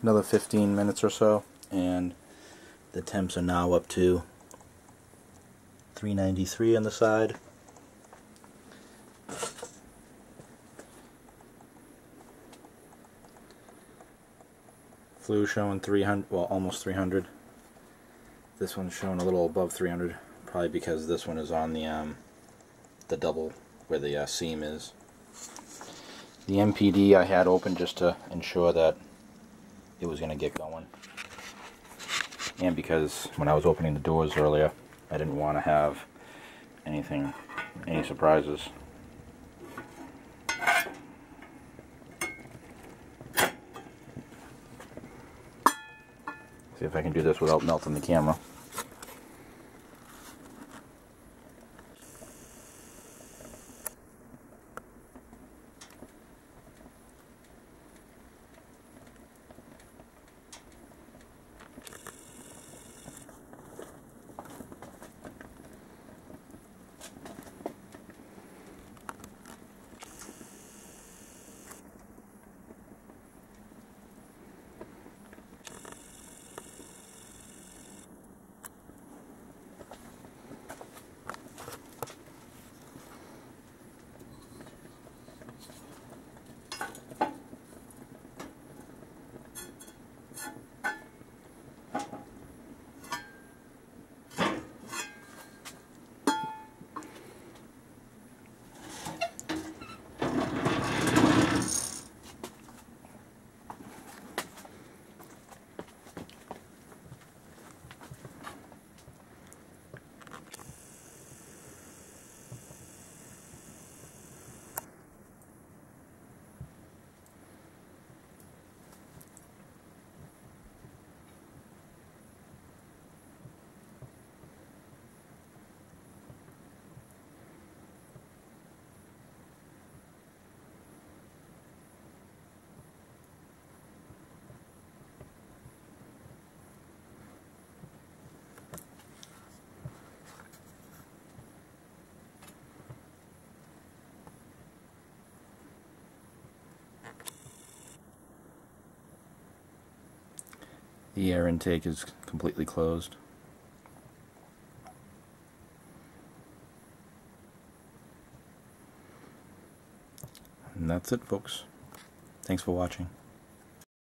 another 15 minutes or so, and the temps are now up to 393 on the side. Flue showing 300, well, almost 300. This one's showing a little above 300, probably because this one is on the double where the seam is. The MPD I had open just to ensure that it was going to get going, and because when I was opening the doors earlier, I didn't want to have any surprises. See if I can do this without melting the camera. The air intake is completely closed. And that's it, folks. Thanks for watching.